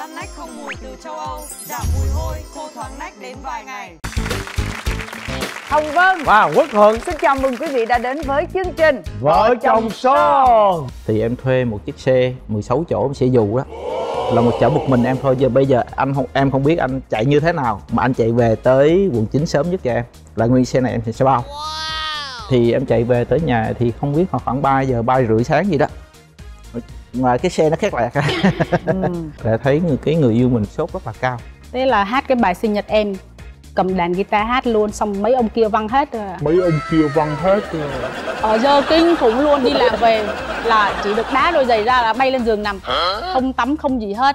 tăn nách không mùi từ châu Âu, giảm mùi hôi, khô thoáng nách đến vài ngày. Hồng Vân và Quốc Thuận xin chào mừng quý vị đã đến với chương trình Vợ chồng son. Thì em thuê một chiếc xe 16 chỗ, em sẽ dù đó là một chở một mình em thôi. Bây giờ em không biết anh chạy như thế nào mà anh chạy về tới quận 9 sớm nhất cho em, là nguyên xe này em sẽ bao. Thì em chạy về tới nhà thì không biết khoảng 3 giờ 3 rưỡi sáng gì đó, mà cái xe nó khác lạ là thấy người yêu mình sốt rất là cao. Thế là hát cái bài sinh nhật em, cầm đàn guitar hát luôn, xong mấy ông kia văng hết rồi. Mấy ông kia văng hết rồi. Ở giờ kinh khủng luôn, đi làm về là chỉ được đá đôi giày ra là bay lên giường nằm, không tắm không gì hết.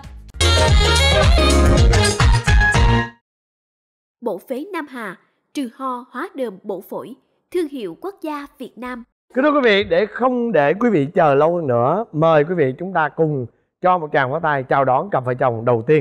Bổ phế Nam Hà, trừ ho hóa đờm bổ phổi, thương hiệu quốc gia Việt Nam. Kính thưa quý vị, để không để quý vị chờ lâu hơn nữa, mời quý vị chúng ta cùng cho một tràng pháo tay chào đón cặp vợ chồng đầu tiên.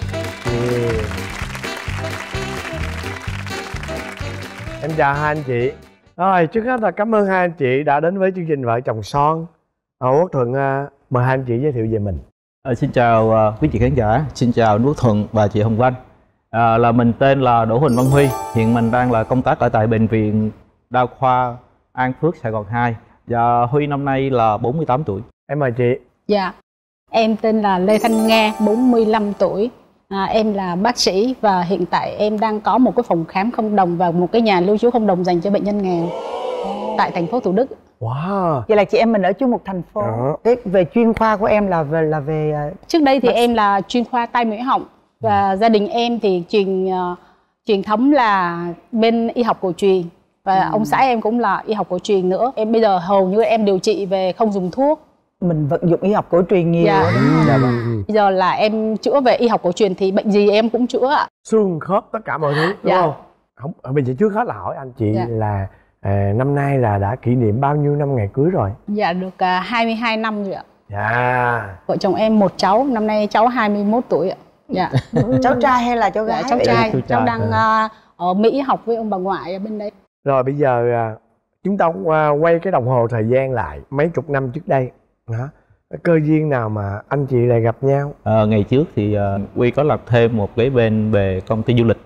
Em chào hai anh chị. Rồi, trước hết là cảm ơn hai anh chị đã đến với chương trình Vợ chồng son. Quốc Thuận mời hai anh chị giới thiệu về mình. Xin chào quý chị khán giả, xin chào Quốc Thuận và chị Hồng Vân. Là mình tên là Đỗ Huỳnh Văn Huy, hiện mình đang là công tác ở tại bệnh viện Đa khoa An Phước Sài Gòn 2. Và Huy năm nay là 48 tuổi. Em mời chị. Dạ, em tên là Lê Thanh Nga, 45 tuổi. Em là bác sĩ và hiện tại em đang có một cái phòng khám không đồng và một cái nhà lưu trú không đồng dành cho bệnh nhân nghèo tại thành phố Thủ Đức. Wow. Vậy là chị em mình ở chung một thành phố. Thế về chuyên khoa của em là về Trước đây thì em là chuyên khoa tai mũi họng và gia đình em thì truyền thống là bên y học cổ truyền và ông xã em cũng là y học cổ truyền nữa. Em bây giờ hầu như em điều trị về không dùng thuốc. Mình vận dụng y học cổ truyền nhiều. Dạ. Đúng không? Dạ vâng. Bây giờ là em chữa về y học cổ truyền thì bệnh gì em cũng chữa ạ. Xương khớp tất cả mọi thứ đúng Dạ. không? Bây giờ trước hết là hỏi anh chị Dạ. là năm nay là đã kỷ niệm bao nhiêu năm ngày cưới rồi? Dạ được 22 năm rồi ạ. Dạ. Vợ chồng em một cháu, năm nay cháu 21 tuổi ạ. Dạ. Cháu trai hay là cháu gái? Cháu trai, Cháu cháu trai. đang ở Mỹ học với ông bà ngoại ở bên đấy. Rồi bây giờ chúng ta quay cái đồng hồ thời gian lại mấy chục năm trước đây. Hả? Cơ duyên nào mà anh chị lại gặp nhau? Ngày trước thì Huy có lập thêm một cái bên về công ty du lịch.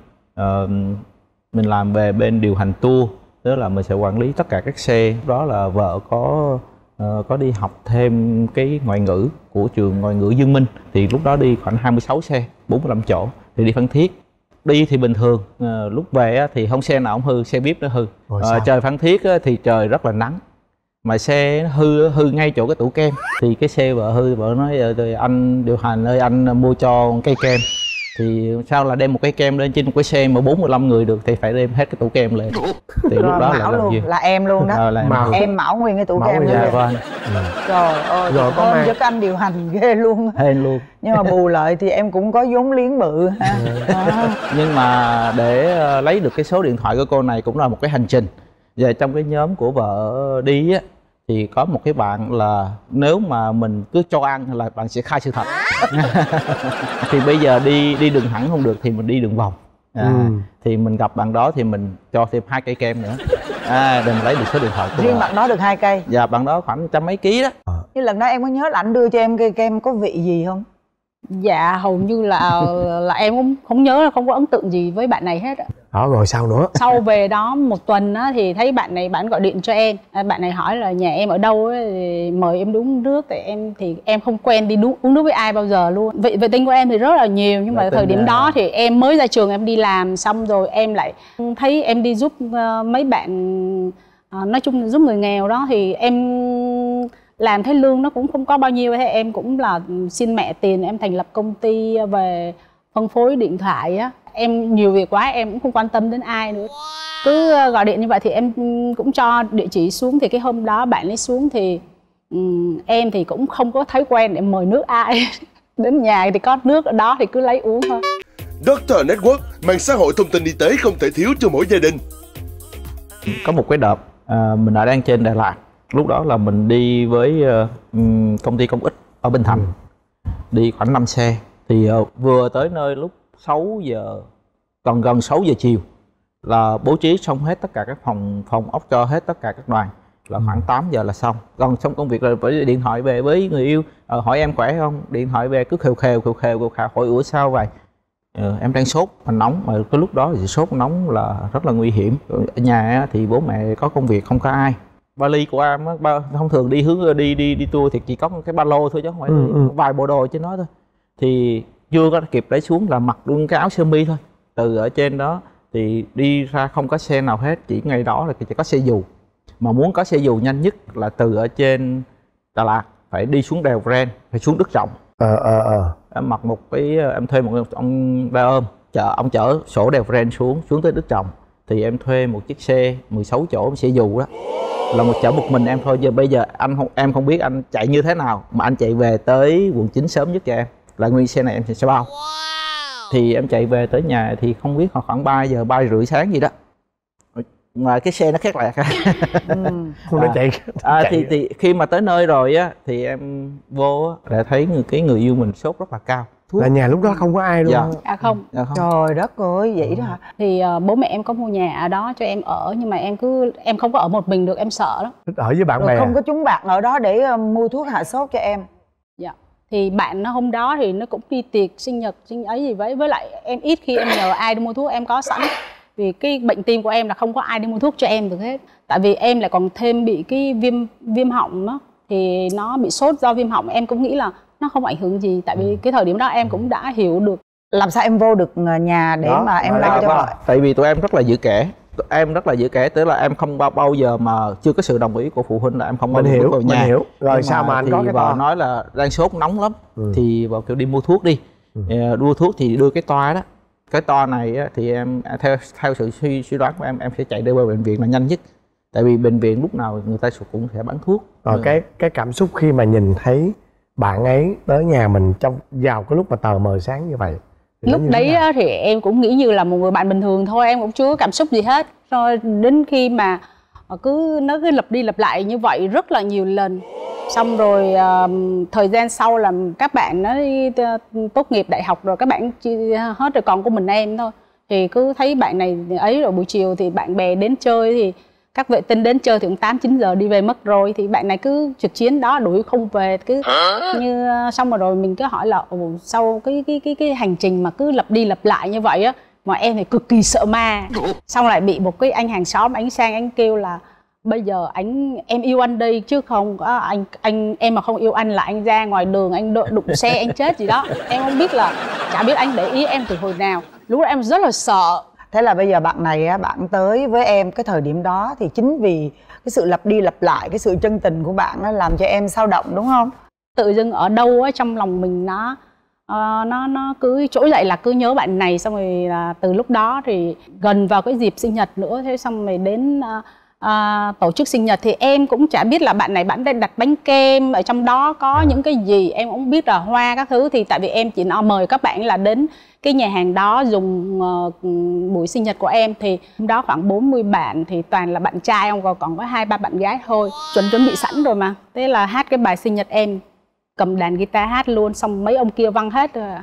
Mình làm về bên điều hành tour, tức là mình sẽ quản lý tất cả các xe. Đó là vợ có đi học thêm cái ngoại ngữ của trường ngoại ngữ Dương Minh. Thì lúc đó đi khoảng 26 xe, 45 chỗ. Thì đi Phan Thiết. Đi thì bình thường, lúc về thì không xe nào không hư, xe bíp nó hư. Trời Phan Thiết thì trời rất là nắng. Mà xe hư ngay chỗ cái tủ kem. Thì cái xe vợ hư, vợ nói anh điều hành ơi, anh mua cho cây kem. Thì sao là đem một cái kem lên trên một cái xe mà 45 người được thì phải đem hết cái tủ kem lên. Thì lúc đó là luôn, gì? là em luôn đó. Em mão nguyên cái tủ kem luôn. Dạ vâng. Trời ơi, rồi có ơn cho các anh điều hành ghê luôn. Hên luôn. Nhưng mà bù lại thì em cũng có vốn liếng bự ha. Nhưng mà để lấy được cái số điện thoại của cô này cũng là một cái hành trình. Và trong cái nhóm của vợ đi á, thì có một cái bạn là nếu mà mình cứ cho ăn là bạn sẽ khai sự thật. Thì bây giờ đi đường thẳng không được thì mình đi đường vòng. Thì mình gặp bạn đó thì mình cho thêm 2 cây kem nữa để mình lấy được số điện thoại của riêng bạn đó được 2 cây. Dạ, bạn đó khoảng trăm mấy ký đó. Như lần đó em có nhớ là ảnh đưa cho em cây kem có vị gì không? Dạ hầu như là em cũng không nhớ, là không có ấn tượng gì với bạn này hết ạ. Đó, rồi sao nữa? Sau về đó một tuần á, thì thấy bạn này, bạn gọi điện cho em. Bạn này hỏi là nhà em ở đâu ấy, thì mời em uống nước. Thì em không quen đi uống nước với ai bao giờ luôn. Vệ tinh của em thì rất là nhiều. Nhưng mà thời điểm đó thì em mới ra trường, em đi làm xong rồi em lại thấy em đi giúp mấy bạn, nói chung là giúp người nghèo đó. Thì em làm thấy lương nó cũng không có bao nhiêu. Thế em cũng là xin mẹ tiền, em thành lập công ty về phân phối điện thoại á. Em nhiều việc quá, em cũng không quan tâm đến ai nữa. Cứ gọi điện như vậy thì em cũng cho địa chỉ xuống. Thì cái hôm đó bạn lấy xuống thì em thì cũng không có thói quen để mời nước ai. Đến nhà thì có nước ở đó thì cứ lấy uống thôi. Doctor Network, mạng xã hội thông tin y tế không thể thiếu cho mỗi gia đình. Có một cái đợt mình đã đang trên Đà Lạt. Lúc đó là mình đi với công ty công ích ở Bình Thạnh. Đi khoảng 5 xe. Thì vừa tới nơi lúc 6 giờ, còn gần 6 giờ chiều là bố trí xong hết tất cả các phòng ốc cho hết tất cả các đoàn. là khoảng 8 giờ là xong. Còn xong công việc là phải điện thoại về với người yêu, hỏi em khỏe không, điện thoại về cứ khều khều hỏi ủa sao vậy, em đang sốt mà nóng, mà cái lúc đó thì sốt nóng là rất là nguy hiểm. Ở nhà thì bố mẹ có công việc không có ai. Vali của em á, thông thường đi đi tour thì chỉ có cái ba lô thôi chứ không phải vài bộ đồ trên đó thôi. Thì chưa có kịp lấy xuống là mặc luôn cái áo sơ mi thôi. Từ ở trên đó thì đi ra không có xe nào hết, chỉ ngày đó là chỉ có xe dù. Mà muốn có xe dù nhanh nhất là từ ở trên Đà Lạt phải đi xuống đèo Ren, phải xuống Đức Trọng. Em mặc một cái, em thuê một ông ba ôm ông chở sổ đèo Ren xuống tới Đức Trọng. Thì em thuê một chiếc xe 16 chỗ, xe dù đó, là chở một mình em thôi. Bây giờ em không biết anh chạy như thế nào mà anh chạy về tới quận 9 sớm nhất cho em, là nguyên xe này em sẽ bao. Thì em chạy về tới nhà thì không biết khoảng 3 giờ 3 rưỡi sáng gì đó, mà cái xe nó khác lạ. Không nó chạy. Thì khi mà tới nơi rồi á thì em vô á để thấy người yêu mình sốt rất là cao. Là nhà lúc đó không có ai luôn. Không. Trời đất ơi, vậy đó hả? Thì bố mẹ em có mua nhà ở đó cho em ở, nhưng mà em không có ở một mình được, em sợ lắm. Thích ở với bạn rồi bè. Không có chúng bạn ở đó để mua thuốc hạ sốt cho em. Dạ. Thì bạn nó hôm đó thì nó cũng đi tiệc sinh nhật ấy gì với lại em ít khi em nhờ ai đi mua thuốc, em có sẵn. Vì cái bệnh tim của em là không có ai đi mua thuốc cho em được hết. Tại vì em lại còn thêm bị cái viêm họng đó, thì nó bị sốt do viêm họng. Em cũng nghĩ là nó không ảnh hưởng gì, tại vì cái thời điểm đó em cũng đã hiểu được. Làm sao em vô được nhà để đó, mà em lo cho vợ? Tại vì tụi em rất là giữ kẻ. Tức là em không bao giờ mà chưa có sự đồng ý của phụ huynh là em không bao giờ vào nhà. Mình hiểu. Rồi sao mà anh có cái toa nói là đang sốt nóng lắm, thì vào kêu đi mua thuốc đi. Mua thuốc thì đưa cái toa đó. Cái toa này á, thì em theo sự suy đoán của em sẽ chạy đưa vào bệnh viện là nhanh nhất. Tại vì bệnh viện lúc nào người ta cũng sẽ bán thuốc. Rồi cái cảm xúc khi mà nhìn thấy bạn ấy tới nhà mình vào cái lúc mà tờ mờ sáng như vậy, lúc đấy thì em cũng nghĩ như là một người bạn bình thường thôi, em cũng chưa có cảm xúc gì hết. Rồi đến khi mà nó cứ lặp đi lặp lại như vậy rất là nhiều lần, xong rồi thời gian sau là các bạn nó tốt nghiệp đại học rồi, các bạn hết rồi, còn của mình em thôi. Thì cứ thấy bạn này ấy, rồi buổi chiều thì bạn bè đến chơi, thì các vệ tinh đến chơi thì cũng 8-9 giờ đi về mất rồi, thì bạn này cứ trực chiến đó, đuổi không về, cứ như xong rồi mình cứ hỏi là sau cái hành trình mà cứ lặp đi lặp lại như vậy á, mà em thì cực kỳ sợ ma. Xong lại bị một cái anh hàng xóm anh sang anh kêu là bây giờ em yêu anh đi chứ không có em mà không yêu anh là anh ra ngoài đường anh đụng xe anh chết gì đó. Em không biết, là chả biết anh để ý em từ hồi nào. Lúc đó em rất là sợ. Thế là bây giờ bạn này á, bạn tới với em cái thời điểm đó thì chính vì cái sự lặp đi lặp lại, cái sự chân tình của bạn nó làm cho em xao động, đúng không? Tự dưng ở đâu á trong lòng mình nó cứ trỗi dậy là cứ nhớ bạn này. Xong rồi là từ lúc đó thì gần vào cái dịp sinh nhật nữa, thế xong rồi đến tổ chức sinh nhật thì em cũng chả biết là bạn này bạn đang đặt bánh kem ở trong đó có những cái gì, em cũng biết là hoa các thứ. Thì tại vì em chỉ mời các bạn là đến cái nhà hàng đó dùng buổi sinh nhật của em, thì hôm đó khoảng 40 bạn thì toàn là bạn trai, không còn có 2-3 bạn gái thôi, chuẩn bị sẵn rồi mà. Thế là hát cái bài sinh nhật em, cầm đàn guitar hát luôn, xong mấy ông kia văng hết rồi.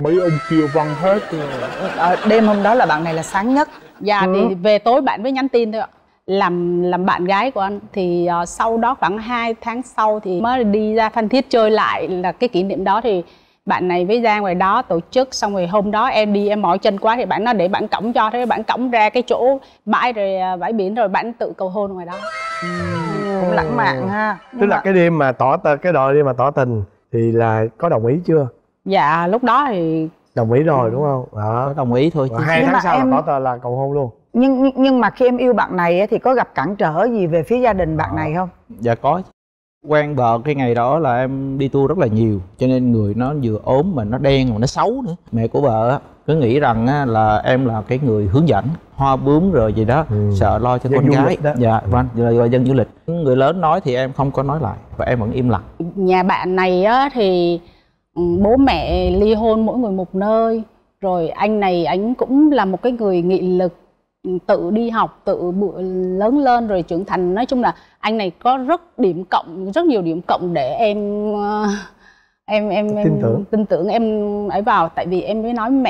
Đêm hôm đó là bạn này là sáng nhất. Dạ, thì về tối bạn mới nhắn tin thôi ạ, làm bạn gái của anh. Thì sau đó khoảng 2 tháng sau thì mới đi ra Phan Thiết chơi lại, là cái kỷ niệm đó thì bạn này với ra ngoài đó tổ chức. Xong rồi hôm đó em đi em mỏi chân quá thì bạn nói để bạn cõng cho, thế bạn cõng ra cái chỗ bãi biển rồi bạn tự cầu hôn ngoài đó. Cũng lãng mạn ha. Tức là cái đêm mà tỏ tình thì là có đồng ý chưa? Dạ lúc đó thì đồng ý rồi đúng không? Đó. Có đồng ý thôi. 2 tháng sau là tỏ tình là cầu hôn luôn. Nhưng mà khi em yêu bạn này thì có gặp cản trở gì về phía gia đình bạn này không? Dạ có. Quen vợ cái ngày đó là em đi tour rất là nhiều, cho nên người nó vừa ốm mà nó đen mà nó xấu nữa. Mẹ của vợ cứ nghĩ rằng là em là cái người hướng dẫn hoa bướm rồi gì đó, sợ lo cho con gái. Dạ vâng, là dân du lịch. Người lớn nói thì em không có nói lại và em vẫn im lặng. Nhà bạn này thì bố mẹ ly hôn mỗi người một nơi, rồi anh này anh cũng là một cái người nghị lực, tự đi học, tự lớn lên rồi trưởng thành. Nói chung là anh này có rất nhiều điểm cộng để em tin tưởng em ấy vào. Tại vì em mới nói với mẹ là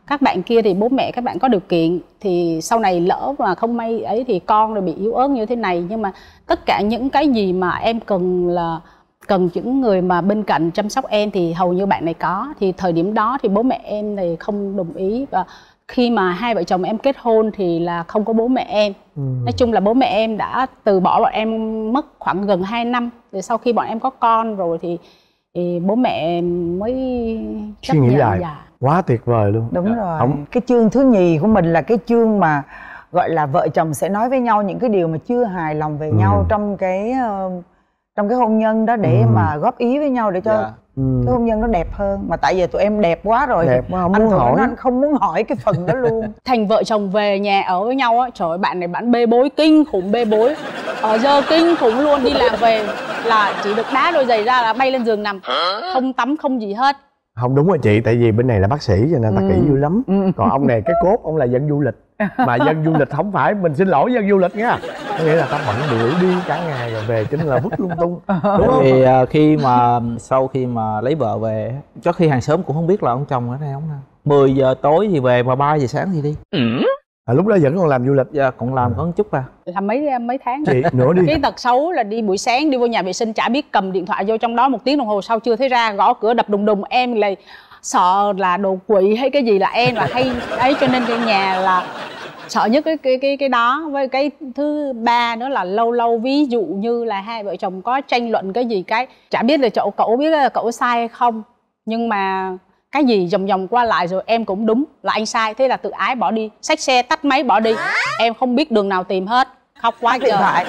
các bạn kia thì bố mẹ các bạn có điều kiện, thì sau này lỡ mà không may ấy thì con rồi bị yếu ớt như thế này. Nhưng mà tất cả những cái gì mà em cần là cần những người mà bên cạnh chăm sóc em thì hầu như bạn này có. Thì thời điểm đó thì bố mẹ em thì không đồng ý, và khi mà hai vợ chồng em kết hôn thì là không có bố mẹ em. Nói chung là bố mẹ em đã từ bỏ bọn em mất khoảng gần 2 năm. Rồi sau khi bọn em có con rồi thì bố mẹ mới suy nghĩ lại. Quá tuyệt vời luôn. Đúng rồi. Cái chương thứ nhì của mình là cái chương mà gọi là vợ chồng sẽ nói với nhau những cái điều mà chưa hài lòng về nhau trong cái hôn nhân đó, để mà góp ý với nhau để cho cái hôn nhân nó đẹp hơn. Mà tại vì tụi em đẹp quá rồi, đẹp quá, không anh muốn hỏi. anh không muốn hỏi cái phần đó luôn. Thành vợ chồng về nhà ở với nhau á, trời ơi, bạn này bạn bê bối kinh khủng, bê bối giờ kinh khủng luôn. Đi làm về là chỉ được đá đôi giày ra là bay lên giường nằm, không tắm không gì hết. Không đúng rồi chị, tại vì bên này là bác sĩ cho nên ta kỹ dữ lắm. Còn ông này cái cốt ông là dân du lịch. Mà dân du lịch không phải, mình xin lỗi dân du lịch nha, có nghĩa là ta bận bịu đi cả ngày rồi về cho nên là vứt lung tung, đúng không? Thì khi mà sau khi mà lấy vợ về, trước khi hàng xóm cũng không biết là ông chồng ở đây không nè. 10 giờ tối thì về mà 3 giờ sáng thì đi. Lúc đó vẫn còn làm du lịch. Dạ, còn làm có một chút à. Làm mấy tháng. Chị nữa đi. Cái tật xấu là đi buổi sáng đi vô nhà vệ sinh chả biết cầm điện thoại vô trong đó 1 tiếng đồng hồ sau chưa thấy ra, gõ cửa đập đùng đùng. Em là sợ là đồ quỵ hay cái gì là em là hay ấy, cho nên cái nhà là sợ nhất cái đó. Với cái thứ ba nữa là lâu lâu ví dụ như là hai vợ chồng có tranh luận cái gì, cái chả biết là cậu biết là cậu sai hay không, nhưng mà cái gì vòng vòng qua lại rồi em cũng đúng là anh sai, thế là tự ái bỏ đi, xách xe tắt máy bỏ đi. Em không biết đường nào tìm hết, khóc quá điện thoại.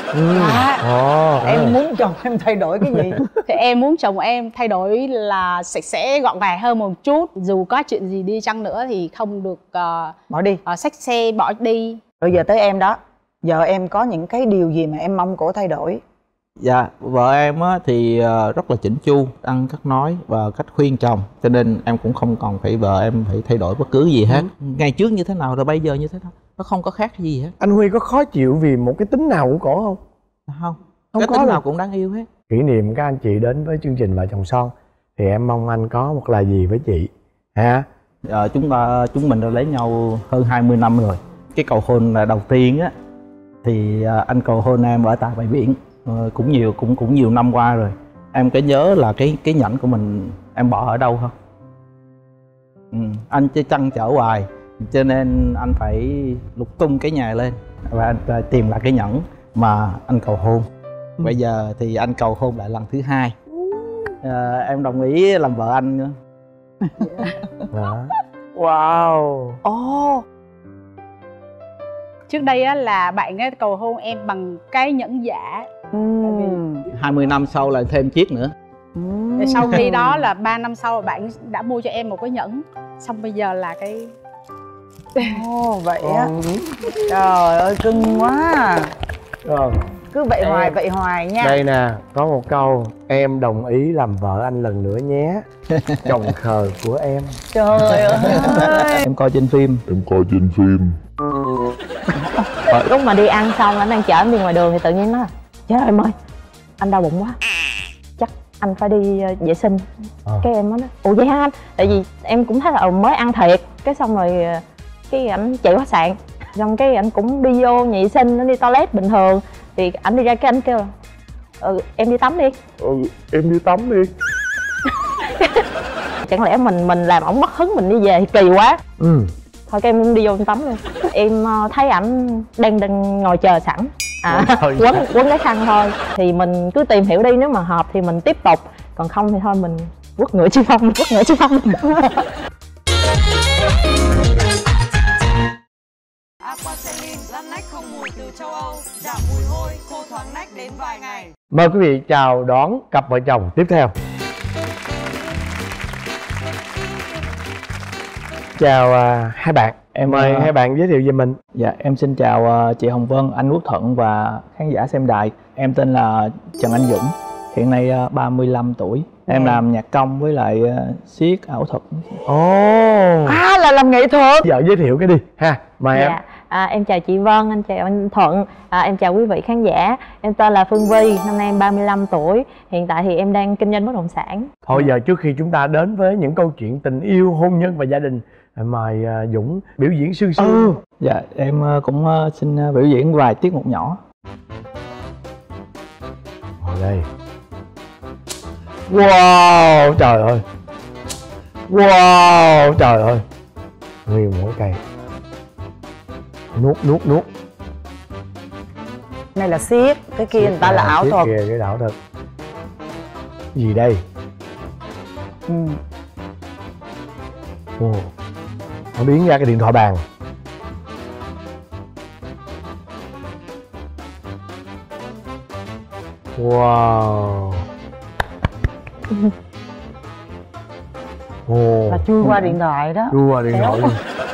Em muốn chồng em thay đổi cái gì? Thì em muốn chồng em thay đổi là sạch sẽ gọn gàng hơn một chút, dù có chuyện gì đi chăng nữa thì không được bỏ đi, xách xe bỏ đi. Rồi giờ tới em đó, giờ em có những cái điều gì mà em mong cổ thay đổi? Dạ, vợ em á, thì rất là chỉnh chu, ăn cách nói và cách khuyên chồng, cho nên em cũng không còn phải vợ em phải thay đổi bất cứ gì hết. Ngày trước như thế nào rồi bây giờ như thế đó, nó không có khác gì hết. Anh Huy có khó chịu vì một cái tính nào của cổ không? Không cái tính nào cũng đáng yêu hết. Kỷ niệm các anh chị đến với chương trình Vợ Chồng Son thì em mong anh có một lời gì với chị ha? Chúng mình đã lấy nhau hơn 20 năm rồi. Cái cầu hôn là đầu tiên á thì anh cầu hôn em ở tại bãi biển. Cũng nhiều năm qua rồi. Em có nhớ là cái nhẫn của mình em bỏ ở đâu không? Anh chơi trăn trở hoài, cho nên anh phải lục tung cái nhà lên và anh tìm lại cái nhẫn mà anh cầu hôn. Bây giờ thì anh cầu hôn lại lần thứ 2. Em đồng ý làm vợ anh nữa. Wow. Trước đây á là bạn ấy cầu hôn em bằng cái nhẫn giả. 20 năm sau lại thêm chiếc nữa. Sau khi đó là 3 năm sau bạn đã mua cho em một cái nhẫn. Xong bây giờ là cái... Vậy á. Trời ơi cưng quá. Rồi. Cứ vậy hoài nha. Đây nè, có một câu: em đồng ý làm vợ anh lần nữa nhé. Chồng khờ của em. Trời ơi. Em coi trên phim. Lúc mà đi ăn xong anh đang chở em đi ngoài đường thì tự nhiên nói: trời ơi em ơi, anh đau bụng quá, chắc anh phải đi vệ sinh. Cái em nói: ủa vậy hả anh? Tại vì em cũng thấy là mới ăn thiệt. Cái xong rồi cái ảnh chạy qua sạn, xong cái ảnh cũng đi vô nhà vệ sinh, nó đi toilet bình thường. Thì ảnh đi ra cái ảnh kêu là: em đi tắm đi. Em đi tắm đi. Chẳng lẽ mình làm ổng mất hứng mình đi về thì kỳ quá. Thôi cái em đi vô tắm luôn. Em thấy ảnh đang ngồi chờ sẵn, quấn cái khăn thôi. Thì mình cứ tìm hiểu đi, nếu mà hợp thì mình tiếp tục, còn không thì thôi mình quất ngựa chứ không. Aquacelin lăn nách không mùi từ châu Âu, giảm mùi hôi, khô thoáng nách đến vài ngày. Mời quý vị chào đón cặp vợ chồng tiếp theo. Chào hai bạn. Em mời hai bạn giới thiệu về mình. Dạ, em xin chào chị Hồng Vân, anh Quốc Thuận và khán giả xem đài. Em tên là Trần Anh Dũng, hiện nay 35 tuổi. Em làm nhạc công với lại siết ảo thuật. Là làm nghệ thuật. Giờ giới thiệu cái đi ha, mời em. Em chào chị Vân, anh chào anh Thuận, em chào quý vị khán giả. Em tên là Phương Vi, năm nay em 35 tuổi. Hiện tại thì em đang kinh doanh bất động sản. Thôi giờ trước khi chúng ta đến với những câu chuyện tình yêu, hôn nhân và gia đình mời Dũng biểu diễn sương sương. Dạ em cũng xin biểu diễn vài tiết mục nhỏ. Ngồi đây. Wow, trời ơi. Wow, trời ơi. Nguyên mỗi cây. Nuốt. Này là siết, cái kia người ta là ảo thuật. Kia cái ảo thuật. Gì đây? Nó biến ra cái điện thoại bàn. Wow. Là chui qua điện thoại đó. Chui qua điện thoại luôn.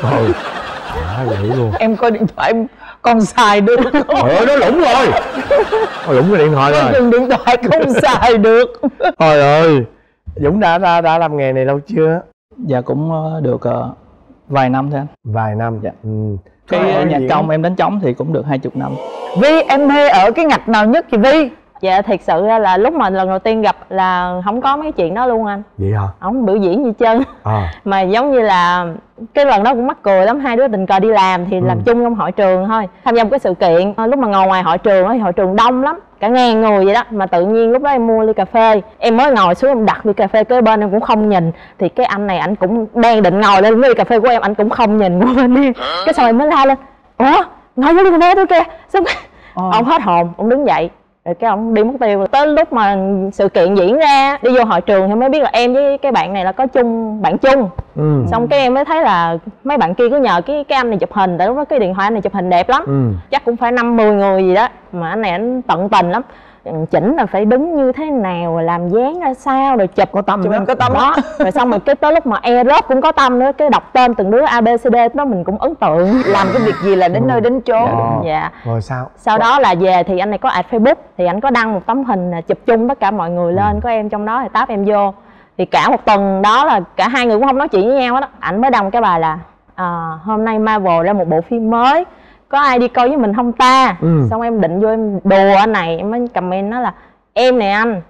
Vậy luôn. Em coi điện thoại em còn xài được. Nó lủng rồi. Nó lủng cái điện thoại rồi. Dừng điện thoại không xài được. Trời ơi. Dũng đã làm nghề này lâu chưa? Dạ cũng được vài năm thôi anh. Vài năm. Dạ. Cái nhạc công em đánh trống thì cũng được 20 năm. Vi, em mê ở cái ngạch nào nhất chị Vi? Dạ thiệt sự ra là lúc mà lần đầu tiên gặp là không có mấy cái chuyện đó luôn anh. Vậy hả? Không biểu diễn gì chân. Mà giống như là cái lần đó cũng mắc cười lắm, hai đứa tình cờ đi làm thì làm chung trong hội trường thôi, tham gia một cái sự kiện. Lúc mà ngồi ngoài hội trường thì hội trường đông lắm, cả ngàn người vậy đó, mà tự nhiên lúc đó em mua ly cà phê, em mới ngồi xuống em đặt ly cà phê kế bên em cũng không nhìn, thì cái anh này anh cũng đang định ngồi lên ly cà phê của em, anh cũng không nhìn qua bên em. Cái xong em mới la lên, ủa ngồi với ly cà phê tôi kìa. Xong ông hết hồn, ông đứng dậy rồi cái ông đi mất tiêu. Tới lúc mà sự kiện diễn ra đi vô hội trường thì mới biết là em với cái bạn này là có bạn chung. Xong cái em mới thấy là mấy bạn kia cứ nhờ cái anh này chụp hình, tại lúc đó cái điện thoại anh này chụp hình đẹp lắm. Chắc cũng phải 50 người gì đó, mà anh này anh tận tình lắm, chỉnh là phải đứng như thế nào, làm dáng ra sao, rồi chụp có tâm, có tâm đó. Rồi xong rồi cái tới lúc mà Aerob cũng có tâm nữa, cái đọc tên từng đứa ABCD đó mình cũng ấn tượng. Làm cái việc gì là đến nơi đến chốn. Dạ. Rồi sao? Sau đó là về thì anh này có ad Facebook, thì anh có đăng một tấm hình chụp chung tất cả mọi người lên, có em trong đó thì tag em vô. Thì cả một tuần đó là cả hai người cũng không nói chuyện với nhau hết á. Ảnh mới đăng cái bài là hôm nay Marvel ra một bộ phim mới, có ai đi coi với mình không ta? Xong em định vô em đùa anh này, em mới comment nói là em nè anh.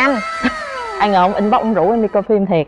Ai ngờ ông inbox ông rủ em đi coi phim thiệt.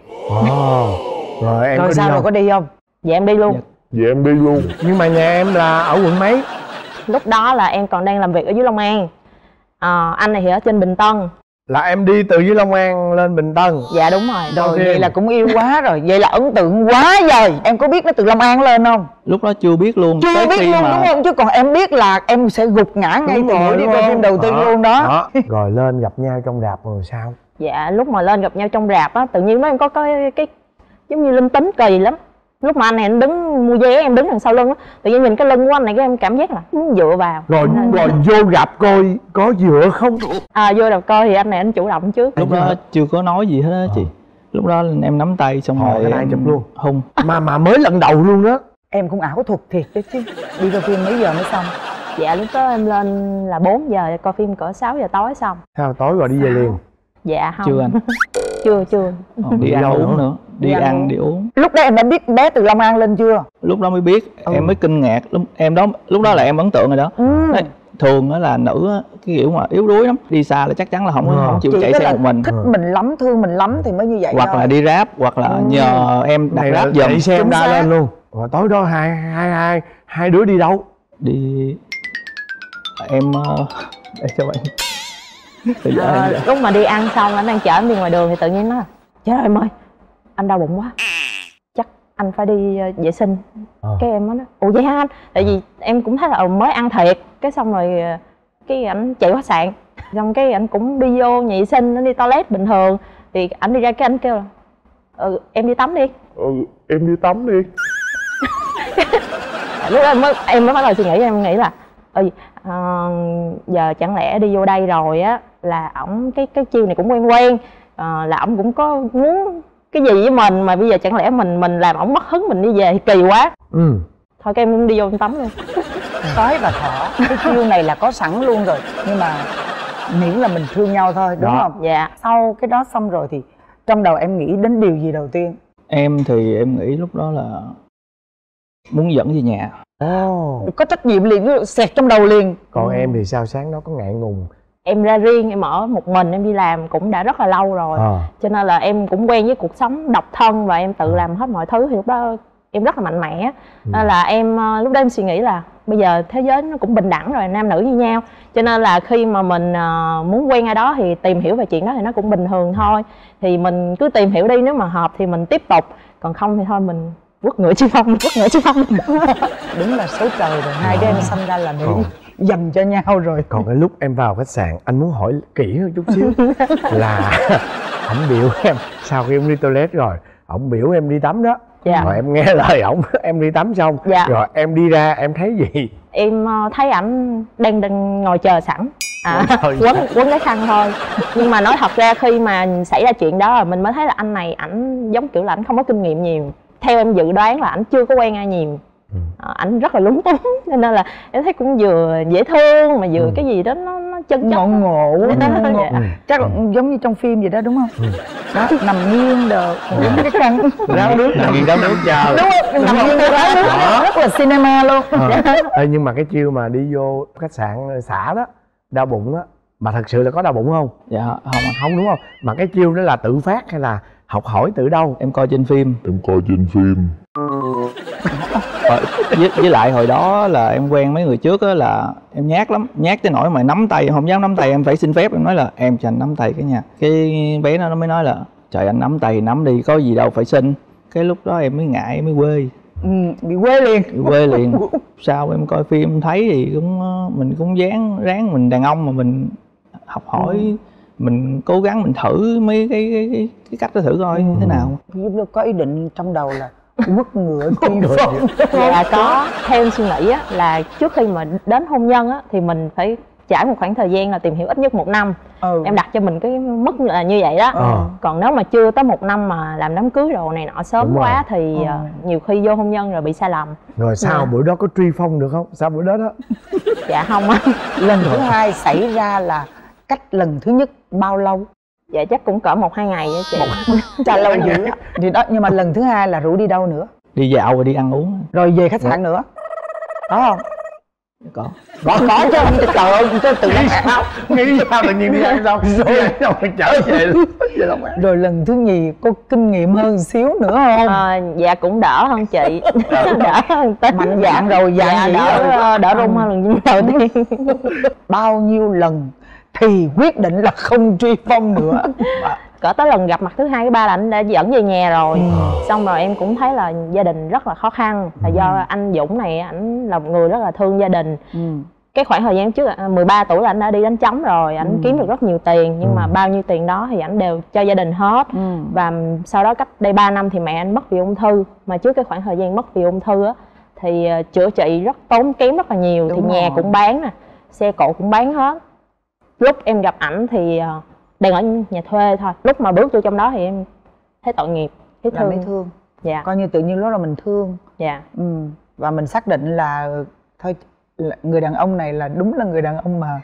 Rồi em rồi sao rồi có đi không? Dạ em đi luôn. Nhưng mà nhà em là ở quận mấy? Lúc đó là em còn đang làm việc ở dưới Long An. Anh này thì ở trên Bình Tân. Là em đi từ dưới Long An lên Bình Tân? Dạ đúng rồi. Rồi vậy là cũng yêu quá rồi, vậy là ấn tượng quá rồi. Em có biết nó từ Long An lên không? Lúc đó chưa biết luôn. Chưa biết luôn đúng không? Chứ còn em biết là em sẽ gục ngã ngay từ buổi đi coi phim đầu tiên luôn đó. Rồi lên gặp nhau trong rạp rồi sao? Dạ lúc mà lên gặp nhau trong rạp á, tự nhiên đó em có cái giống như linh tính kỳ lắm. Lúc mà anh này anh đứng mua vé, em đứng đằng sau lưng á, tự nhiên nhìn cái lưng của anh này cái em cảm giác là muốn dựa vào. Rồi vô rạp coi có dựa không? Vô rạp coi thì anh này anh chủ động trước. Lúc đó chưa có nói gì hết á chị. Lúc đó em nắm tay xong rồi em chụp luôn. Không. Mà mới lần đầu luôn đó. Em cũng ảo thuật thiệt đấy chứ. Đi coi phim mấy giờ mới xong? Dạ lúc đó em lên là 4 giờ, coi phim cỡ 6 giờ tối xong. Sao tối rồi đi về liền? Dạ không. Chưa anh. Chưa. Đi ăn uống nữa. Đi ăn đi uống. Lúc đó em đã biết bé từ Long An lên chưa? Lúc đó mới biết, em mới kinh ngạc. Lúc đó là em ấn tượng rồi đó. Thường đó là nữ á, cái kiểu mà yếu đuối lắm, đi xa là chắc chắn là không chịu chạy xe một mình. Thích mình lắm, thương mình lắm thì mới như vậy. Hoặc là đi Grab, hoặc là nhờ em đặt Grab giùm. Chạy xe em ra lên luôn. Rồi tối đó hai đứa đi đâu? Đi em để cho bạn. Lúc mà đi ăn xong anh đang chở em đi ngoài đường thì tự nhiên nói là trời ơi em ơi, anh đau bụng quá, chắc anh phải đi vệ sinh. Cái em nói ủa vậy hả anh? Tại vì em cũng thấy là mới ăn thiệt. Cái xong rồi cái ảnh chạy qua sạn, xong cái ảnh cũng đi vô nhà vệ sinh, nó đi toilet bình thường. Thì ảnh đi ra cái anh kêu là em đi tắm đi. Em đi tắm đi. Lúc đó em mới bắt đầu suy nghĩ, em nghĩ là giờ chẳng lẽ đi vô đây rồi á là ổng cái chiêu này cũng quen là ổng cũng có muốn cái gì với mình, mà bây giờ chẳng lẽ mình làm ổng mất hứng mình đi về thì kỳ quá. Thôi cái em cũng đi vô tắm luôn. Tới và thở, cái chiêu này là có sẵn luôn rồi, nhưng mà miễn là mình thương nhau thôi, đúng không? Dạ. Sau cái đó xong rồi thì trong đầu em nghĩ đến điều gì đầu tiên? Em thì em nghĩ lúc đó là muốn dẫn về nhà. Có trách nhiệm liền, xẹt trong đầu liền. Còn em thì sao, sáng đó có ngại ngùng? Em ra riêng, em ở một mình, em đi làm cũng đã rất là lâu rồi. Cho nên là em cũng quen với cuộc sống độc thân và em tự làm hết mọi thứ. Thì lúc đó em rất là mạnh mẽ. Nên là em lúc đó em suy nghĩ là bây giờ thế giới nó cũng bình đẳng rồi, nam nữ như nhau, cho nên là khi mà mình muốn quen ai đó thì tìm hiểu về chuyện đó thì nó cũng bình thường thôi. Thì mình cứ tìm hiểu đi, nếu mà hợp thì mình tiếp tục, còn không thì thôi mình quất ngựa chi phong, quất ngựa chi phong. Đúng là số trời rồi, hai đứa em sanh ra là để dành cho nhau rồi. Còn cái lúc em vào khách sạn, anh muốn hỏi kỹ hơn chút xíu là ổng biểu em sau khi em đi toilet rồi, ổng biểu em đi tắm đó. Rồi em nghe lời ổng, em đi tắm xong rồi em đi ra em thấy gì? Em thấy ảnh đang ngồi chờ sẵn, quấn cái khăn thôi. Nhưng mà nói thật ra khi mà xảy ra chuyện đó rồi mình mới thấy là anh này ảnh giống kiểu là ảnh không có kinh nghiệm nhiều. Theo em dự đoán là ảnh chưa có quen ai nhiều, ảnh rất là lúng túng, cho nên là em thấy cũng vừa dễ thương mà vừa cái gì đó nó chân chất, ngộ. Chắc là giống như trong phim vậy đó đúng không? Đó, nằm nghiêng đồ cái căn ráo nước, nằm nghiêng ráo nước chờ, đúng không? Nằm nghiêng ráo nước rất là cinema luôn. Nhưng mà cái chiêu mà đi vô khách sạn xả đó, đau bụng á, mà thật sự là có đau bụng không? Dạ không đúng không? Mà cái chiêu đó là tự phát hay là học hỏi từ đâu? Em coi trên phim. Với lại hồi đó là em quen mấy người trước á là em nhát lắm, nhát tới nỗi mà nắm tay em không dám nắm tay, em phải xin phép, em nói là em cho anh nắm tay cái nha. Cái bé nó mới nói là trời anh nắm tay nắm đi, có gì đâu phải xin. Cái lúc đó em mới ngại, mới quê. Bị quê liền. Sau em coi phim thấy thì cũng mình cũng ráng mình đàn ông mà mình học hỏi, mình cố gắng mình thử mấy cái cách đó thử coi như thế nào. Lúc có ý định trong đầu là quất ngựa chi phong. Dạ có. Theo em suy nghĩ á là trước khi mà đến hôn nhân á thì mình phải trải một khoảng thời gian là tìm hiểu ít nhất 1 năm. Em đặt cho mình cái mức là như vậy đó. Còn nếu mà chưa tới 1 năm mà làm đám cưới đồ này nọ sớm quá thì nhiều khi vô hôn nhân rồi bị sai lầm. Rồi sau bữa đó có truy phong được không? Sau bữa đó đó? Dạ không á. Lần thứ hai xảy ra là cách lần thứ nhất bao lâu? Dạ chắc cũng cỡ 1-2 ngày á chị. Chà lâu dữ thì đó. Nhưng mà lần thứ hai là rủ đi đâu nữa? Đi dạo rồi đi ăn uống. Rồi về khách sạn nữa có không? Có chứ. Trời ơi tự nhiên nghĩ sao tự nhiên đi ăn xong rồi trở về luôn. Rồi lần thứ nhì có kinh nghiệm hơn xíu nữa không? Dạ cũng đỡ hơn chị. Đỡ hơn tí. Mạnh dạn rồi, đỡ run hơn lần đầu tiên. Bao nhiêu lần thì quyết định là không truy phong nữa? Cỡ tới lần gặp mặt thứ 2, thứ 3 là anh đã dẫn về nhà rồi. Xong rồi em cũng thấy là gia đình rất là khó khăn, là do anh Dũng này ảnh là một người rất là thương gia đình. Cái khoảng thời gian trước 13 tuổi là anh đã đi đánh trống rồi, ảnh kiếm được rất nhiều tiền, nhưng mà bao nhiêu tiền đó thì ảnh đều cho gia đình hết. Và sau đó cách đây 3 năm thì mẹ anh mất vì ung thư, mà trước cái khoảng thời gian mất vì ung thư á thì chữa trị rất tốn kém rất là nhiều. Đúng thì nhà cũng bán nè, xe cộ cũng bán hết. Lúc em gặp ảnh thì đang ở nhà thuê thôi. Lúc mà bước vô trong đó thì em thấy tội nghiệp, thấy thương. Dạ. Coi như tự nhiên đó là mình thương. Dạ. Và mình xác định là thôi, người đàn ông này là đúng là người đàn ông mà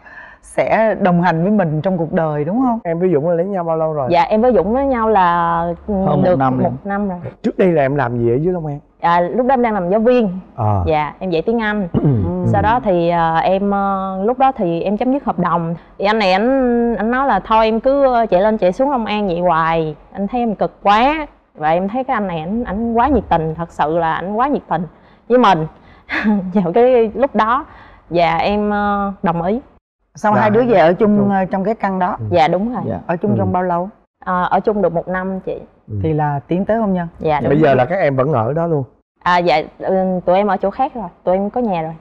sẽ đồng hành với mình trong cuộc đời, đúng không? Em với Dũng là lấy nhau bao lâu rồi? Dạ em với Dũng với nhau là hơn được 1 năm rồi. Trước đây là em làm gì ở dưới Long An? Lúc đó em đang làm giáo viên. Dạ em dạy tiếng Anh. Sau đó thì em lúc đó thì em chấm dứt hợp đồng. Thì anh này anh nói là thôi em cứ chạy lên chạy xuống Long An vậy hoài, anh thấy em cực quá. Và em thấy cái anh này ảnh quá nhiệt tình, thật sự là ảnh quá nhiệt tình với mình. Vào cái lúc đó và em đồng ý. Xong hai đứa về ở chung trong cái căn đó? Dạ đúng rồi. Ở chung trong bao lâu? Ở chung được 1 năm chị. Thì là tiến tới hôn nhân? Dạ đúng. Bây giờ là các em vẫn ở đó luôn? Dạ tụi em ở chỗ khác rồi, tụi em có nhà rồi.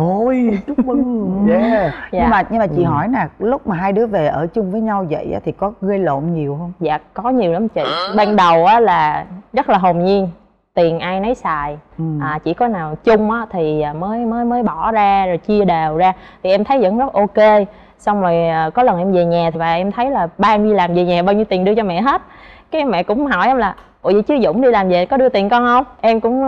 Ôi chúc mừng. Dạ. Nhưng mà chị hỏi nè, lúc mà hai đứa về ở chung với nhau vậy thì có gây lộn nhiều không? Dạ có nhiều lắm chị. Ban đầu á là rất là hồn nhiên, tiền ai nấy xài. Chỉ có nào chung á thì mới bỏ ra rồi chia đều ra, thì em thấy vẫn rất ok. Xong rồi có lần em về nhà và em thấy là ba em đi làm về nhà bao nhiêu tiền đưa cho mẹ hết. Cái mẹ cũng hỏi em là ủa vậy chứ Dũng đi làm về có đưa tiền con không? Em cũng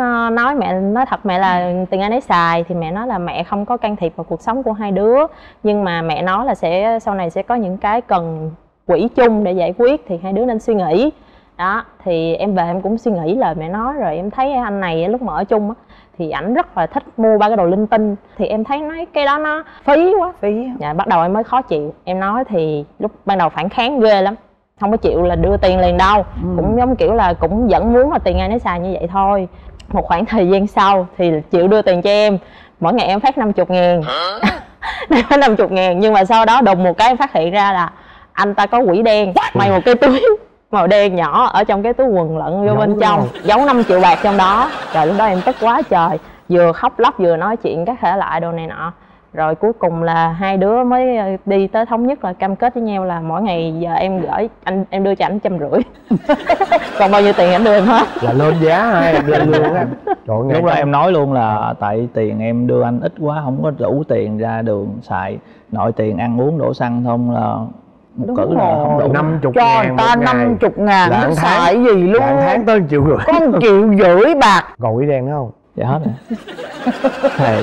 nói thật mẹ là tiền ai nấy xài. Thì mẹ nói là mẹ không có can thiệp vào cuộc sống của hai đứa, nhưng mà mẹ nói là sau này sẽ có những cái cần quỹ chung để giải quyết, thì hai đứa nên suy nghĩ. Đó, thì em về em cũng suy nghĩ lời mẹ nói, rồi em thấy anh này lúc mà ở chung á thì ảnh rất là thích mua 3 cái đồ linh tinh. Thì em thấy nói cái đó nó phí quá. Phí. Dạ, bắt đầu em mới khó chịu. Em nói thì lúc ban đầu phản kháng ghê lắm. không có chịu là đưa tiền liền đâu. Cũng giống kiểu là cũng vẫn muốn là tiền ai nấy xài như vậy thôi. Một khoảng thời gian sau thì chịu đưa tiền cho em, mỗi ngày em phát 50.000. 50.000, nhưng mà sau đó đùng một cái em phát hiện ra là anh ta có quỷ đen, may một cái túi màu đen nhỏ ở trong cái túi quần lẫn vô bên trong, giấu 5 triệu bạc trong đó. Trời, lúc đó em tức quá trời, vừa khóc lóc vừa nói chuyện các thể loại đồ này nọ. Rồi cuối cùng là hai đứa mới đi tới thống nhất là cam kết với nhau là mỗi ngày giờ em gửi anh, em đưa cho ảnh 150. Còn bao nhiêu tiền anh đưa em hết. Là lên giá hai em lên luôn á. Lúc đó em nói luôn là tại tiền em đưa anh ít quá, không có đủ tiền ra đường xài, nội tiền ăn uống đổ xăng không là một cử là không đủ. 50 cho ngàn người ta 50 ngàn nó xài gì luôn. Là tháng tới 1,5 triệu. Có 1,5 triệu bạc. Còn quỷ đen nữa không? Dạ hết rồi. Thầy.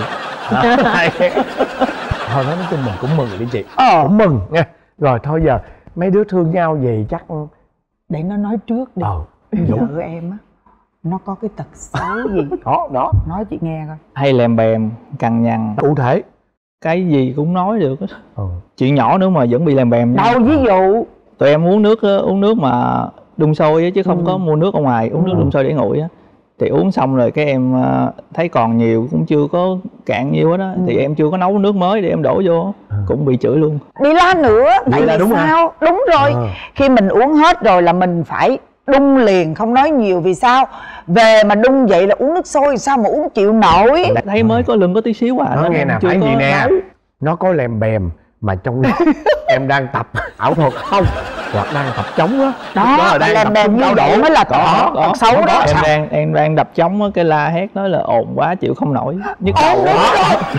Thôi nói chung mình cũng mừng đi chị. Cũng mừng nha. Rồi thôi giờ mấy đứa thương nhau gì chắc để nó nói trước đi. Vợ em á, nó có cái tật xấu gì? Đó nói chị nghe coi. Hay lèm bèm, cằn nhằn. Cụ thể cái gì cũng nói được. Chuyện nhỏ nữa mà vẫn bị lèm bèm. Đâu ví dụ tụi em uống nước mà đun sôi á, chứ không có mua nước ở ngoài, uống nước đun sôi để nguội á. Thì uống xong rồi cái em thấy còn nhiều, cũng chưa có cạn nhiêu hết á. Thì em chưa có nấu nước mới để em đổ vô, cũng bị chửi luôn. Đi la nữa. Tại vì đúng sao? Đúng rồi. Khi mình uống hết rồi là mình phải đun liền, không nói nhiều. Vì sao? Về mà đun vậy là uống nước sôi, sao mà uống chịu nổi. Thấy mới có lưng có tí xíu à. Nó nghe nè, phải gì nè, nó có lèm bèm mà trong lúc em đang tập ảo thuật không, hoặc đang tập trống á, đó là lèm bèm như vậy mới là tật xấu đó. Em đang đập trống á, cái la hét nói là ồn quá chịu không nổi, nhức đầu quá.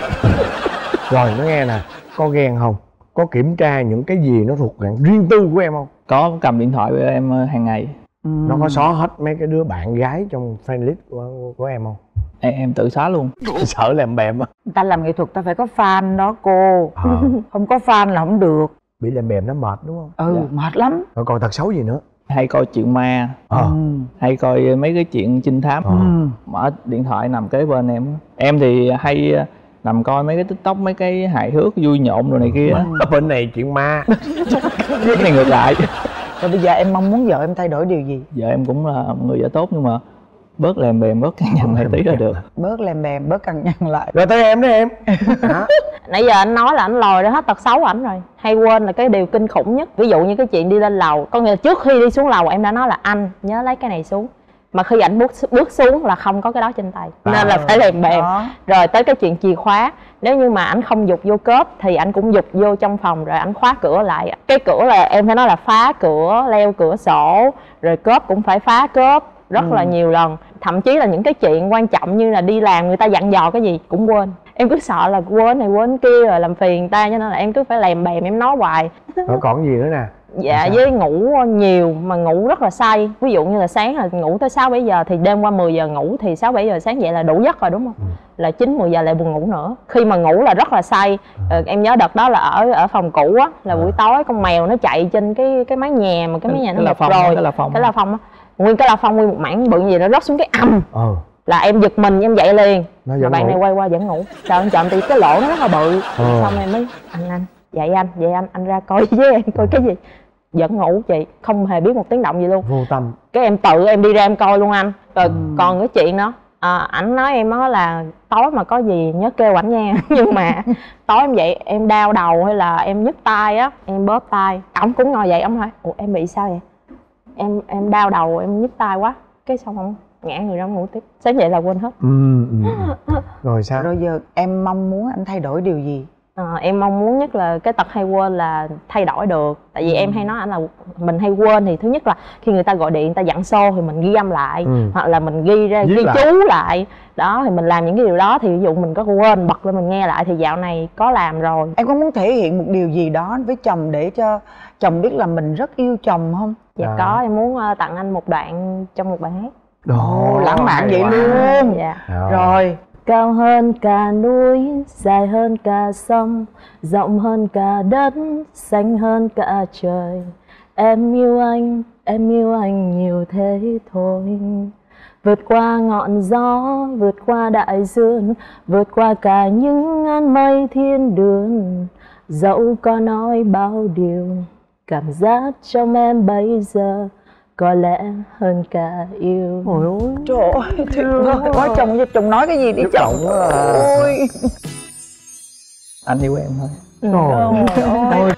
Rồi nó nghe nè, có ghen không, có kiểm tra những cái gì nó thuộc dạng riêng tư của em không? Có, cầm điện thoại với em hàng ngày. Nó có xóa hết mấy cái đứa bạn gái trong friend list của em không? Em tự xóa luôn. Sợ lèm bèm á. Người ta làm nghệ thuật ta phải có fan đó cô. Không có fan là không được. Bị lèm bèm nó mệt đúng không? Mệt lắm. Rồi còn tật xấu gì nữa? Hay coi chuyện ma, hay coi mấy cái chuyện trinh thám. Mở điện thoại nằm kế bên em thì hay nằm coi mấy cái TikTok, mấy cái hài hước vui nhộn rồi này kia. Bên này chuyện ma. Cái này ngược lại. Rồi bây giờ em mong muốn vợ em thay đổi điều gì? Vợ em cũng là người vợ tốt, nhưng mà bớt lèm bèm, bớt cằn nhằn lại tí là được. Bớt lèm bèm, bớt cằn nhằn lại. Rồi tới em đó em. Nãy giờ anh nói là anh lòi ra hết tật xấu ảnh rồi. Hay quên là cái điều kinh khủng nhất. Ví dụ như cái chuyện đi lên lầu, có nghĩa là trước khi đi xuống lầu em đã nói là anh nhớ lấy cái này xuống, mà khi ảnh bước xuống là không có cái đó trên tay, nên là phải lèm bèm. Rồi tới cái chuyện chìa khóa, nếu như mà ảnh không giục vô cốp thì ảnh cũng giục vô trong phòng rồi ảnh khóa cửa lại. Cái cửa là em phải nói là phá cửa, leo cửa sổ, rồi cốp cũng phải phá cốp rất là nhiều lần. Thậm chí là những cái chuyện quan trọng như là đi làm người ta dặn dò cái gì cũng quên. Em cứ sợ là quên này quên kia rồi làm phiền người ta, cho nên là em cứ phải lèm bèm, em nói hoài. Rồi còn gì nữa nè? Dạ, với ngủ nhiều mà ngủ rất là say. Ví dụ như là sáng là ngủ tới 6-7 giờ thì đêm qua 10 giờ ngủ, thì 6-7 giờ sáng dậy là đủ giấc rồi đúng không? Là 9-10 giờ lại buồn ngủ nữa. Khi mà ngủ là rất là say. Em nhớ đợt đó là ở phòng cũ á, là buổi tối con mèo nó chạy trên cái mái nhà, mà cái mái nhà nó mục rồi. Cái la phong á. Nguyên cái la phong nguyên một mảng bự gì nó rớt xuống cái âm. Là em giật mình, em dậy liền. Mà bạn này quay qua vẫn ngủ. Trời ơi, chậm thì cái lỗ nó rất là bự. Xong em mới anh dậy anh ra coi với em coi cái gì. Vẫn ngủ chị, không hề biết một tiếng động gì luôn. Vô tâm. Cái em tự em đi ra em coi luôn anh. Rồi còn cái chuyện đó, ảnh nói em đó là tối mà có gì nhớ kêu ảnh nha. Nhưng mà tối em dậy em đau đầu hay là em nhức tai á, em bóp tai, ổng cũng ngồi dậy, ổng hỏi ủa em bị sao vậy? Em đau đầu, em nhức tai quá. Cái xong ổng ngã người ra ngủ tiếp. Sáng dậy là quên hết. Rồi sao? Rồi giờ em mong muốn anh thay đổi điều gì? Em mong muốn nhất là cái tật hay quên là thay đổi được. Tại vì em hay nói anh là mình hay quên, thì thứ nhất là khi người ta gọi điện, người ta dặn xô thì mình ghi âm lại, hoặc là mình ghi chú lại. Đó, thì mình làm những cái điều đó, thì ví dụ mình có quên bật lên mình nghe lại thì dạo này có làm rồi. Em có muốn thể hiện một điều gì đó với chồng để cho chồng biết là mình rất yêu chồng không? Dạ có, em muốn tặng anh một đoạn trong một bài hát. Lãng mạn vậy luôn. Dạ. Rồi. Cao hơn cả núi, dài hơn cả sông, rộng hơn cả đất, xanh hơn cả trời. Em yêu anh nhiều thế thôi. Vượt qua ngọn gió, vượt qua đại dương, vượt qua cả những ngàn mây thiên đường. Dẫu có nói bao điều, Cảm giác trong em bây giờ có lẽ hơn cả yêu. Ôi Trời ơi, tuyệt vời. Có chồng cho chồng nói cái gì đi chồng. Ôi. Anh yêu em thôi. Trời ơi.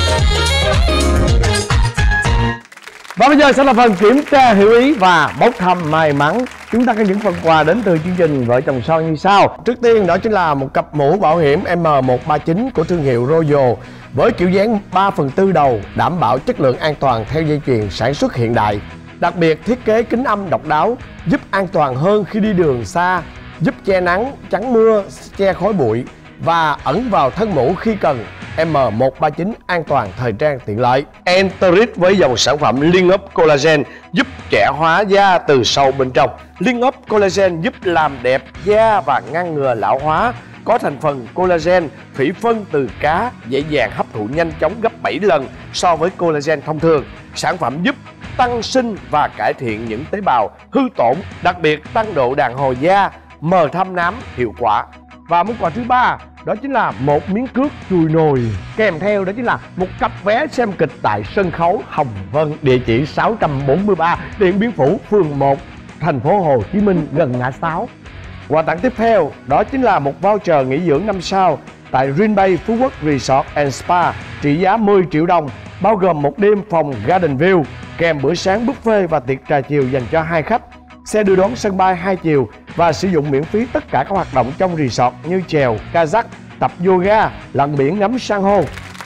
Và bây giờ sẽ là phần kiểm tra hiểu ý và bốc thăm may mắn. Chúng ta có những phần quà đến từ chương trình Vợ Chồng Son như sau. Trước tiên đó chính là một cặp mũ bảo hiểm M139 của thương hiệu Royal với kiểu dáng 3/4 đầu, đảm bảo chất lượng an toàn theo dây chuyền sản xuất hiện đại. Đặc biệt thiết kế kính âm độc đáo, giúp an toàn hơn khi đi đường xa, giúp che nắng, chắn mưa, che khói bụi và ẩn vào thân mũ khi cần. M139 an toàn, thời trang, tiện lợi. Enterit với dòng sản phẩm Liên ấp Collagen giúp trẻ hóa da từ sâu bên trong. Liên ấp Collagen giúp làm đẹp da và ngăn ngừa lão hóa. Có thành phần collagen, thủy phân từ cá, dễ dàng hấp thụ nhanh chóng gấp 7 lần so với collagen thông thường. Sản phẩm giúp tăng sinh và cải thiện những tế bào hư tổn, đặc biệt tăng độ đàn hồi da, mờ thâm nám hiệu quả. Và món quà thứ ba đó chính là một miếng cước chùi nồi, kèm theo đó chính là một cặp vé xem kịch tại sân khấu Hồng Vân, địa chỉ 643 Điện Biên Phủ, phường 1, thành phố Hồ Chí Minh, gần ngã 6. Quà tặng tiếp theo đó chính là một voucher nghỉ dưỡng 5 sao tại Green Bay Phú Quốc Resort and Spa trị giá 10 triệu đồng, bao gồm một đêm phòng Garden View, kèm bữa sáng buffet và tiệc trà chiều dành cho 2 khách. Xe đưa đón sân bay 2 chiều và sử dụng miễn phí tất cả các hoạt động trong resort như chèo, kayak, tập yoga, lặn biển, ngắm san hô.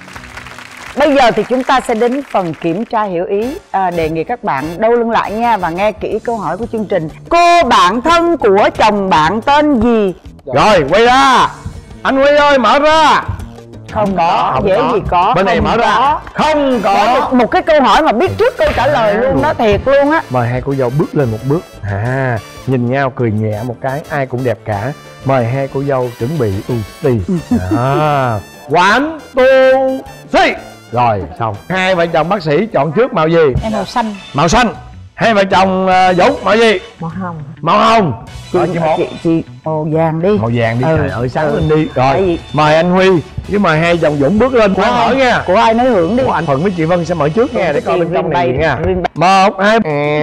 Bây giờ thì chúng ta sẽ đến phần kiểm tra hiểu ý. Đề nghị các bạn đâu lưng lại nha và nghe kỹ câu hỏi của chương trình. Cô bạn thân của chồng bạn tên gì? Rồi quay ra, anh Huy ơi, mở ra. Không có, dễ gì có. Bên này mở ra. Không có. Một cái câu hỏi mà biết trước câu trả lời luôn đó, thiệt luôn á. Mời hai cô dâu bước lên một bước. Nhìn nhau cười nhẹ một cái, ai cũng đẹp cả. Mời hai cô dâu chuẩn bị tì. One, two, three. Rồi xong. Hai vợ chồng bác sĩ chọn trước màu gì? Em màu xanh. Màu xanh. Hai vợ chồng Dũng màu gì? Màu hồng. Màu hồng. Rồi chị một. Chị màu vàng đi. Màu vàng đi. Trời ơi, sáng lên đi. Rồi mời anh Huy với mời hai chồng Dũng bước lên. Của mở nha. Của ai nói hưởng đi. Của anh Thuận với chị Vân sẽ mở trước nha, để coi bên trong này gì nha. 1, 2.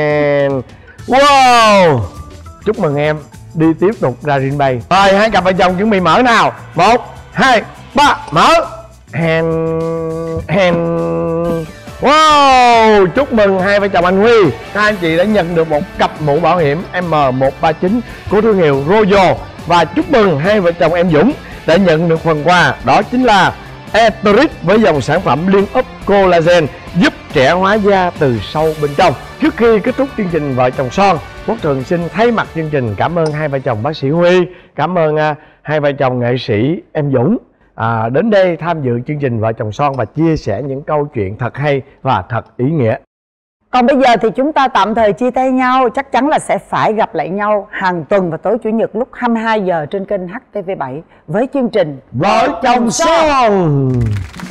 Wow. Chúc mừng em. Đi tiếp tục ra Green Bay. Rồi hai cặp vợ chồng chuẩn bị mở nào. 1, 2, 3, mở. Hand. Wow, chúc mừng hai vợ chồng anh Huy. Hai anh chị đã nhận được một cặp mũ bảo hiểm M139 của thương hiệu Royal. Và chúc mừng hai vợ chồng em Dũng đã nhận được phần quà, đó chính là Enterit với dòng sản phẩm Liên ấp Collagen giúp trẻ hóa da từ sâu bên trong. Trước khi kết thúc chương trình Vợ Chồng Son, Quốc Trường xin thay mặt chương trình cảm ơn hai vợ chồng bác sĩ Huy, cảm ơn hai vợ chồng nghệ sĩ em Dũng đến đây tham dự chương trình Vợ Chồng Son và chia sẻ những câu chuyện thật hay và thật ý nghĩa. Còn bây giờ thì chúng ta tạm thời chia tay nhau. Chắc chắn là sẽ phải gặp lại nhau hàng tuần vào tối Chủ nhật lúc 22 giờ trên kênh HTV7 với chương trình Vợ Chồng Son.